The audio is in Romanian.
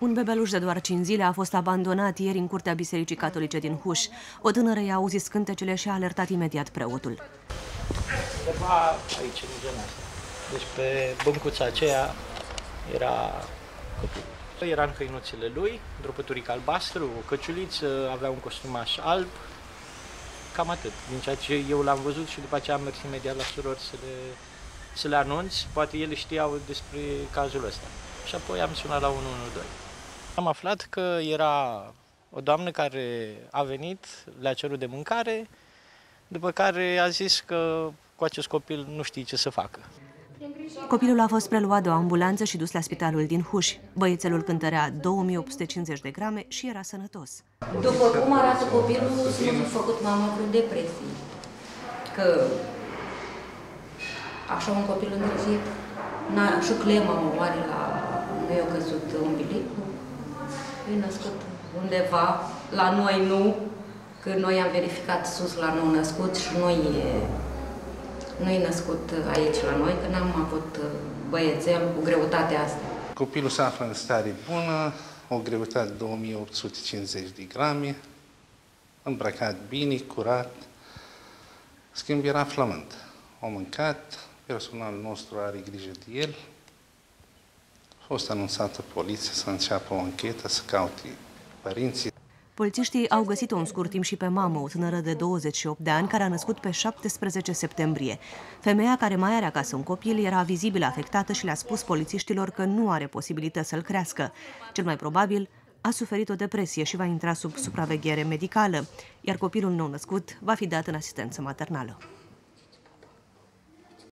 Un bebeluș de doar 5 zile a fost abandonat ieri în curtea Bisericii Catolice din Huș. O tânără i-a auzit scântecele și a alertat imediat preotul. Undeva aici, în zona asta. Deci pe băncuța aceea era copilul. Era în hăinuțele lui, într-o păturică albastră, o căciuliță, avea un costumaș alb. Cam atât, din ceea ce eu l-am văzut și după aceea am mers imediat la surori să le anunț. Poate ele știau despre cazul ăsta. Și apoi am sunat la 112. Am aflat că era o doamnă care a venit, le-a cerut de mâncare, după care a zis că cu acest copil nu știe ce să facă. Copilul a fost preluat de o ambulanță și dus la spitalul din Huș. Băiețelul cântărea 2850 de grame și era sănătos. După cum arată copilul, nu a făcut mama vreo depresie. Că așa un copil îngrijit, și clema oare nu i-a căzut umbilicul, e născut undeva, la noi nu, că noi am verificat sus la nou născut și nu e născut aici la noi, că n-am avut băiețel cu greutatea asta. Copilul se află în stare bună, o greutate de 2850 de grame, îmbrăcat bine, curat, schimb era flămând. A mâncat, personalul nostru are grijă de el. A fost anunțată poliția să înceapă o anchetă, să caute părinții. Polițiștii au găsit-o în scurt timp și pe mamă, o tânără de 28 de ani, care a născut pe 17 septembrie. Femeia, care mai are acasă un copil, era vizibil afectată și le-a spus polițiștilor că nu are posibilități să-l crească. Cel mai probabil a suferit o depresie și va intra sub supraveghere medicală, iar copilul nou născut va fi dat în asistență maternală.